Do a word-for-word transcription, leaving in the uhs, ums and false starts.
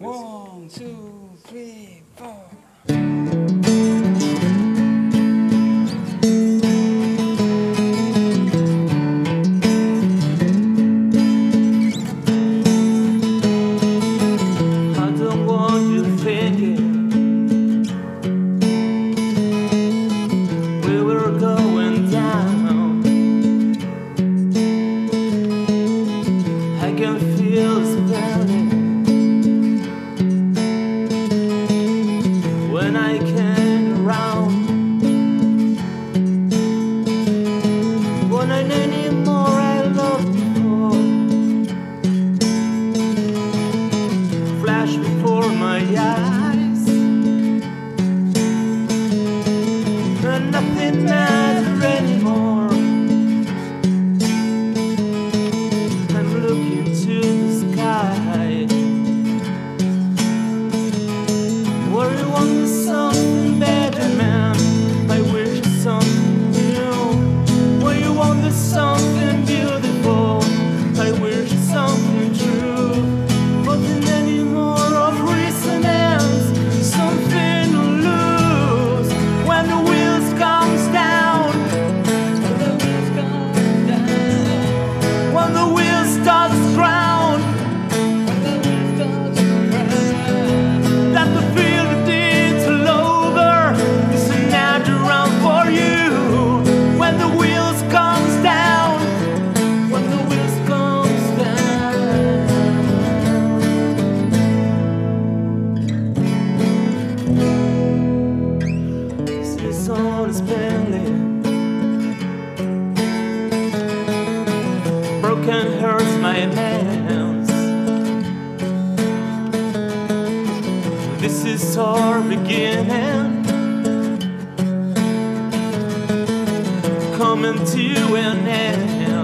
One, two, three, four. I don't want you thinking we were going down. I can feel the burning when I came around. When I need anymore, I loved before. Flash before my eyes, and nothing matters anymore. I'm looking to the sky, where you want something better, man. I wish something new. Where you want something beautiful, I wish something true. Nothing anymore of resonance, something to lose. When the wheels comes down, when the wheels touch ground, that the feel it it's all over. It's another round for you. When the wheels comes down, when the wheels comes down. This song is pending. Broken hurts my hands. This is our beginning, coming to an end.